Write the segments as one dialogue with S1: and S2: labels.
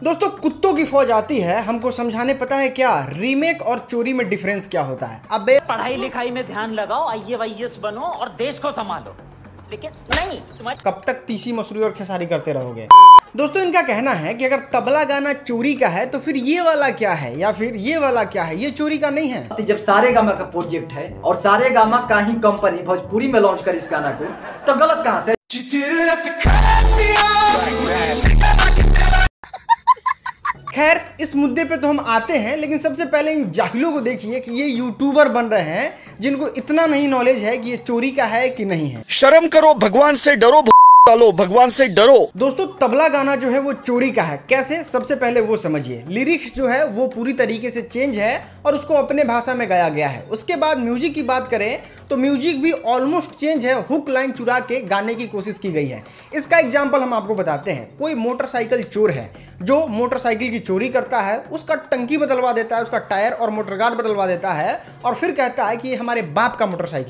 S1: दोस्तों कुत्तों की फौज आती है हमको समझाने, पता है क्या रीमेक और चोरी में डिफरेंस क्या होता है। अबे
S2: पढ़ाई लिखाई में ध्यान लगाओ, IAS बनो और देश को संभालो, लेकिन नहीं तुम्हारे
S1: कब तक तीसी मसूरी और खेसारी करते रहोगे। दोस्तों इनका कहना है कि अगर तबला गाना चोरी का है तो फिर ये वाला क्या है, या फिर ये वाला क्या है, ये चोरी का नहीं है।
S3: जब सारेगामा का प्रोजेक्ट है और सारेगामा का ही कंपनी भोजपुरी में लॉन्च कर इस गाना को, तो गलत कहां से।
S1: खैर इस मुद्दे पे तो हम आते हैं, लेकिन सबसे पहले इन जाहिलों को देखिए कि ये यूट्यूबर बन रहे हैं जिनको इतना नहीं नॉलेज है कि ये चोरी का है कि नहीं है।
S4: शर्म करो, भगवान से डरो, भगवान से डरो।
S1: दोस्तों तबला गाना जो है वो चोरी का है। कैसे? सबसे पहले वो समझिए, लिरिक्स जो है वो पूरी तरीके से चेंज है और उसको अपने भाषा में गाया गया है। उसके बाद म्यूजिक की बात करें तो म्यूजिक भी ऑलमोस्ट चेंज है, हुक लाइन चुरा के गाने की कोशिश की गई है। इसका एग्जाम्पल हम आपको बताते हैं। कोई मोटरसाइकिल चोर है जो मोटरसाइकिल की चोरी करता है, उसका टंकी बदलवा देता है, उसका टायर और मोटर गार्ड बदलवा देता है और फिर कहता है कि ये हमारे बाप का मोटरसाइकिल।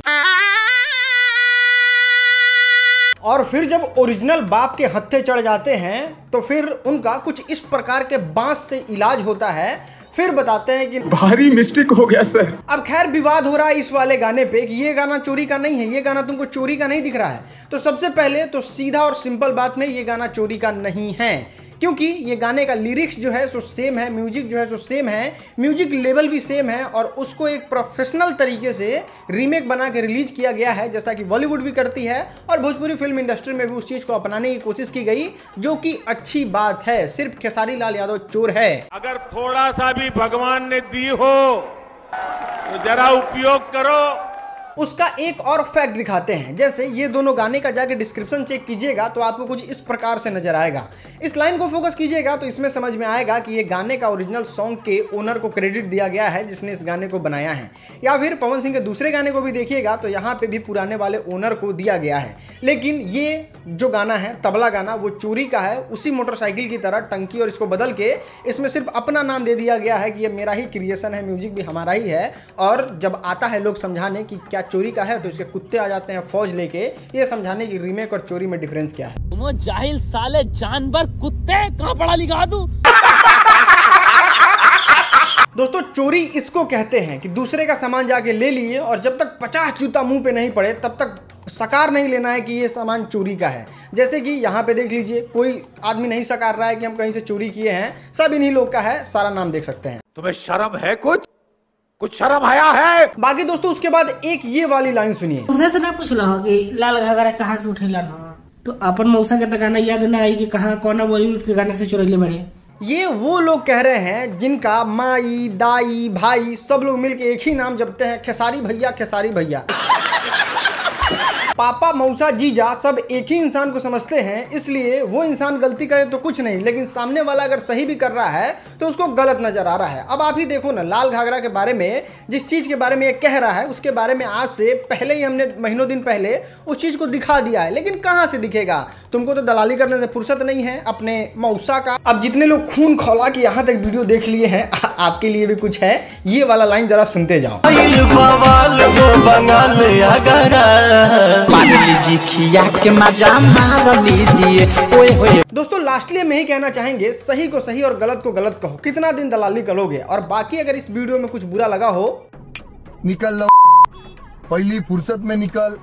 S1: और फिर जब ओरिजिनल बाप के हत्थे चढ़ जाते हैं तो फिर उनका कुछ इस प्रकार के बांस से इलाज होता है। फिर बताते हैं कि
S5: भारी मिस्टेक हो गया सर।
S1: अब खैर विवाद हो रहा है इस वाले गाने पे कि ये गाना चोरी का नहीं है, ये गाना तुमको चोरी का नहीं दिख रहा है। तो सबसे पहले तो सीधा और सिंपल बात में ये गाना चोरी का नहीं है, क्योंकि ये गाने का लिरिक्स जो है सो सेम है, म्यूजिक जो है सो सेम है, म्यूजिक लेवल भी सेम है और उसको एक प्रोफेशनल तरीके से रीमेक बना के रिलीज किया गया है, जैसा कि बॉलीवुड भी करती है और भोजपुरी फिल्म इंडस्ट्री में भी उस चीज को अपनाने की कोशिश की गई, जो कि अच्छी बात है। सिर्फ खेसारी लाल यादव चोर है।
S6: अगर थोड़ा सा भी भगवान ने दी हो तो जरा उपयोग करो।
S1: उसका एक और फैक्ट दिखाते हैं। जैसे ये दोनों गाने का जाके डिस्क्रिप्शन चेक कीजिएगा तो आपको कुछ इस प्रकार से नजर आएगा। इस लाइन को फोकस कीजिएगा तो इसमें समझ में आएगा कि ये गाने का ओरिजिनल सॉन्ग के ओनर को क्रेडिट दिया गया है जिसने इस गाने को बनाया है। या फिर पवन सिंह के दूसरे गाने को भी देखिएगा तो यहाँ पे भी पुराने वाले ओनर को दिया गया है। लेकिन ये जो गाना है तबला गाना वो चोरी का है। उसी मोटरसाइकिल की तरह टंकी और इसको बदल के इसमें सिर्फ अपना नाम दे दिया गया है कि ये मेरा ही क्रिएशन है, म्यूजिक भी हमारा ही है। और जब आता है लोग समझाने कि क्या चोरी का है तो इसके कुत्ते आ जाते हैं फौज लेके ये समझाने की रीमेक और चोरी में डिफरेंस क्या है।
S2: तुम जाहिल साले जानवर कुत्ते, कहाँ पढ़ा लिखा तू।
S1: दोस्तों चोरी इसको कहते हैं कि दूसरे का सामान जाके ले लिए और जब तक 50 जूता मुंह पे नहीं पड़े तब तक सकार नहीं लेना है कि ये सामान चोरी का है। जैसे कि यहाँ पे देख लीजिए, कोई आदमी नहीं सकार रहा है कि हम कहीं से चोरी किए हैं, सब इन्हीं लोग का है, सारा नाम देख सकते हैं।
S6: तुम्हें शर्म है? कुछ शर्म आया है?
S1: बाकी दोस्तों उसके बाद एक ये वाली लाइन सुनिए।
S7: उसे से ना पूछला हो कि लाल घाघरा कहाँ से उठेला ना, तो अपन मौसा के गाना याद ना आई कि कहाँ कौन बॉलीवुड के गाने से चुरैले बड़े।
S1: ये वो लोग कह रहे हैं जिनका माई दाई भाई सब लोग मिलके एक ही नाम जपते हैं, खेसारी भैया खेसारी भैया। पापा मौसा जीजा सब एक ही इंसान को समझते हैं, इसलिए वो इंसान गलती करे तो कुछ नहीं, लेकिन सामने वाला अगर सही भी कर रहा है तो उसको गलत नजर आ रहा है। अब आप ही देखो ना, लाल घाघरा के बारे में जिस चीज के बारे में ये कह रहा है उसके बारे में आज से पहले ही हमने महीनों दिन पहले उस चीज को दिखा दिया है, लेकिन कहां से दिखेगा? तुमको तो दलाली करने से फुर्सत नहीं है अपने मौसा का। अब जितने लोग खून खौला के यहाँ तक वीडियो देख लिए हैं आपके लिए भी कुछ है, ये वाला लाइन जरा सुनते जाओ। दोस्तों लास्टली में ही कहना चाहेंगे, सही को सही और गलत को गलत कहो, कितना दिन दलाली करोगे। और बाकी अगर इस वीडियो में कुछ बुरा लगा हो,
S5: निकल लो, पहली फुर्सत में निकल।